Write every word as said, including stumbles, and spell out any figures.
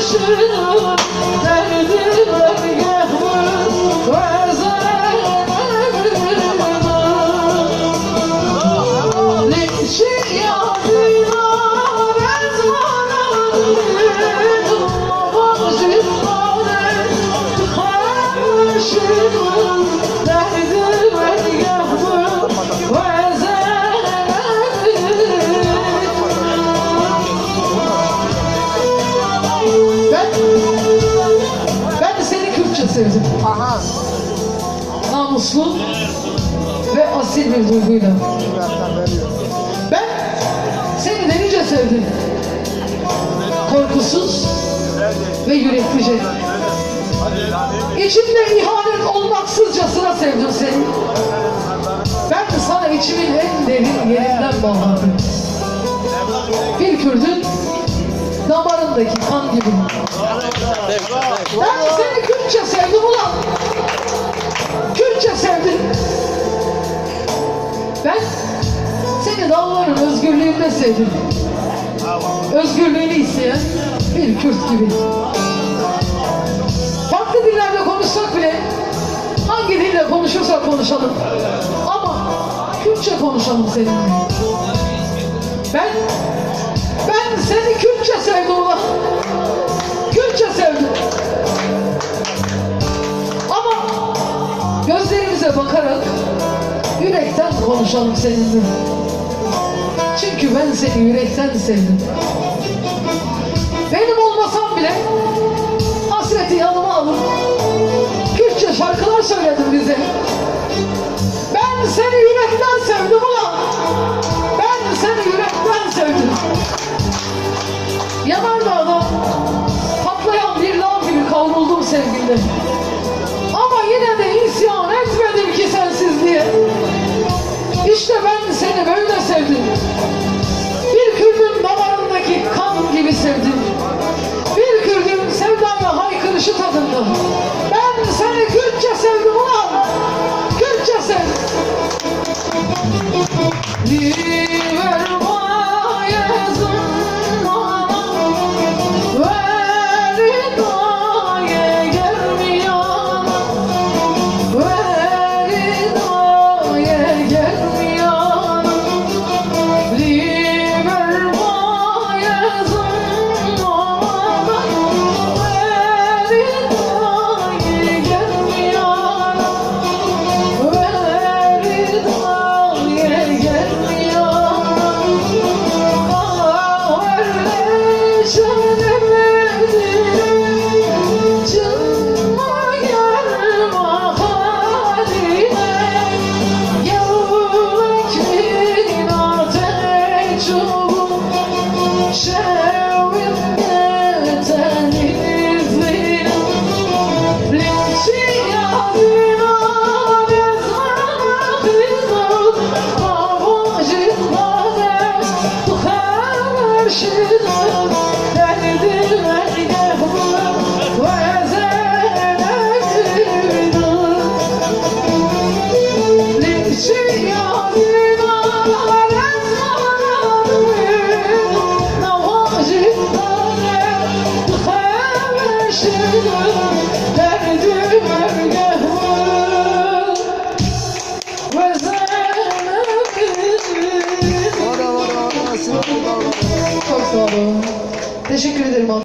Sevdim. Aha. Namuslu ve asil bir duyguyla. Ben seni delice sevdim. Korkusuz ve yüreklice. İçimde ihanet olmaksızcasına sevdim seni. Ben sana içimin en derin yerinden bağladım. Bir Kürdün damarındaki kan gibi. Ben seni Kürtçe sevdim ulan. Kürtçe sevdim. Ben seni dağların özgürlüğünde sevdim. Özgürlüğünü isteyen bir Kürt gibi. Farklı dillerde konuşsak bile, hangi dille konuşursak konuşalım, ama Kürtçe konuşalım seninle. Ben Ben seni Kürtçe sevdim ulan. Kürtçe sevdim. Ama gözlerimize bakarak yürekten konuşalım seninle. Çünkü ben seni yürekten sevdim. Benim olmasam bile hasreti yanıma alıp Kürtçe şarkılar söyledin bize. Ben seni yürekten sevdim ulan. Ben seni yürekten sevdim. Yanardağ'da patlayan bir lav gibi kavruldum sevgili. Ama yine de isyan etmedim ki sensizliğe. İşte ben seni böyle sevdim. Bir Kürdün damarındaki kan gibi sevdim. Bir Kürdün sevdaya haykırışı tadında. Ben seni Kürtçe sevdim ulan. Kürtçe sevdim. Çok sağ olun. Teşekkür ederim.